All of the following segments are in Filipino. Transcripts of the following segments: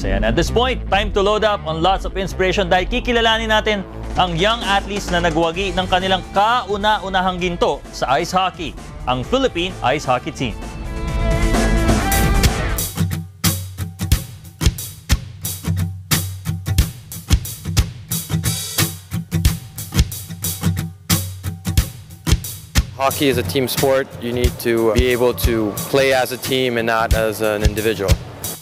So yan, at this point, time to load up on lots of inspiration dahil kikilalanin natin ang young athletes na nagwagi ng kanilang kauna-unahang ginto sa ice hockey, ang Philippine Ice Hockey Team. Hockey is a team sport. You need to be able to play as a team and not as an individual.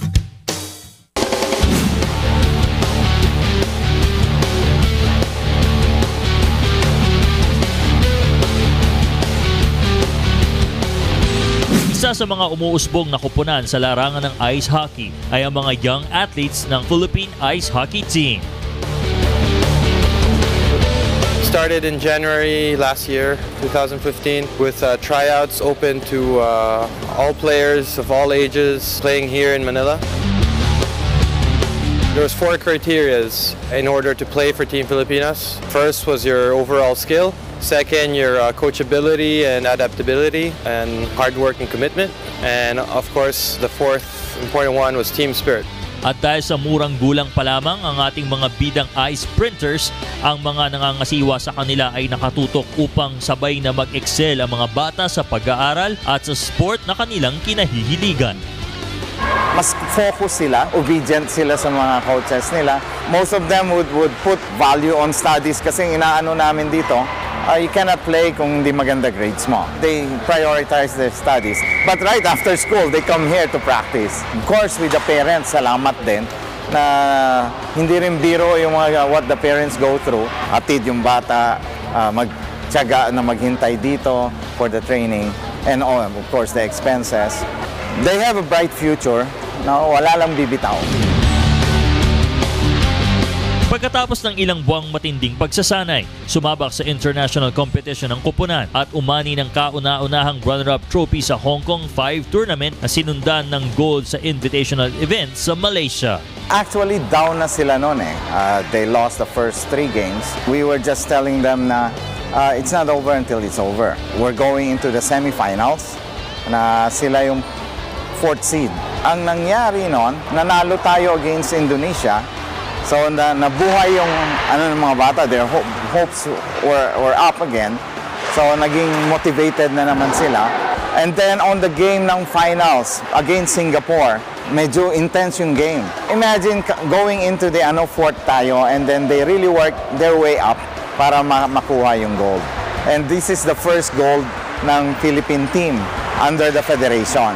Isa sa mga umuusbong na kupunan sa larangan ng ice hockey ay ang mga young athletes ng Philippine Ice Hockey Team. Started in January last year, 2015, with tryouts open to all players of all ages playing here in Manila. There was 4 criteria in order to play for Team Filipinas. First was your overall skill. Second, your coachability and adaptability and hard work and commitment. And of course, the fourth important one was team spirit. At dahil sa murang gulang pa lamang ang ating mga bidang ice sprinters, ang mga nangangasiwa sa kanila ay nakatutok upang sabay na mag-excel ang mga bata sa pag-aaral at sa sport na kanilang kinahihiligan. Mas focus sila, obedient sila sa mga coaches nila. Most of them would put value on studies kasi inaano namin dito, you cannot play kung hindi maganda grades mo. They prioritize their studies. But right after school, they come here to practice. Of course, with the parents, salamat din na hindi rin biro yung mga what the parents go through. Atid yung bata, magtiyaga na maghintay dito for the training and of course the expenses. They have a bright future na wala lang bibitaw. Pagkatapos ng ilang buwang matinding pagsasanay, sumabak sa international competition ng kupunan at umani ng kauna-unahang runner-up trophy sa Hong Kong 5 tournament na sinundan ng gold sa invitational event sa Malaysia. Actually, down na sila noon eh. They lost the first 3 games. We were just telling them na it's not over until it's over. We're going into the semifinals na sila yung 4th seed. Ang nangyari noon, nanalo tayo against Indonesia. So nabuhay yung ng mga bata, their hopes were up again. So naging motivated na naman sila. And then on the game ng finals against Singapore, medyo intense yung game. Imagine going into the 4th tayo and then they really work their way up para makuha yung gold. And this is the first gold ng Philippine team under the federation.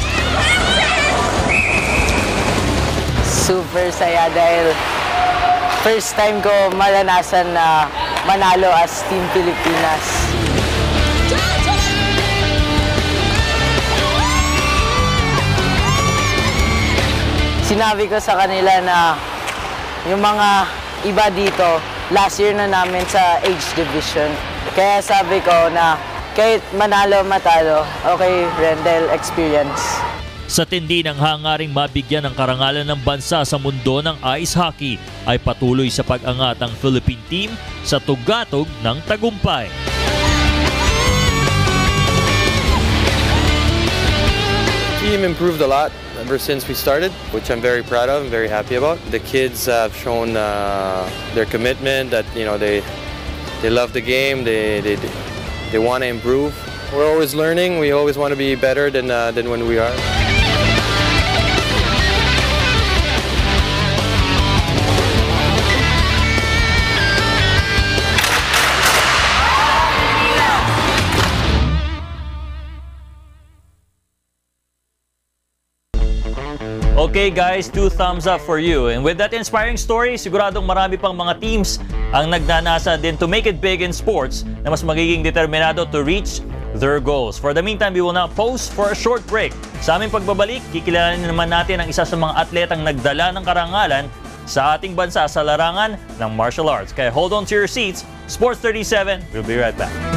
Super saya dahil first time ko maranasan na manalo as Team Pilipinas. Sinabi ko sa kanila na yung mga iba dito, last year na namin sa age division. Kaya sabi ko na kahit manalo matalo, okay, Rendel experience. Sa tindi ng hangaring mabigyan ng karangalan ng bansa sa mundo ng ice hockey, ay patuloy sa pag-angat ang Philippine team sa tugatog ng tagumpay. The team improved a lot ever since we started, which I'm very proud of and very happy about. The kids have shown their commitment that they love the game, they want to improve. We're always learning. We always want to be better than when we are. Okay guys, 2 thumbs up for you. And with that inspiring story, siguradong marami pang mga teams ang nagnanasa din to make it big in sports na mas magiging determinado to reach their goals. For the meantime, we will now pause for a short break. Sa aming pagbabalik, kikilalanin naman natin ang isa sa mga atletang nagdala ng karangalan sa ating bansa sa larangan ng martial arts. Kaya hold on to your seats. Sports 37, we'll be right back.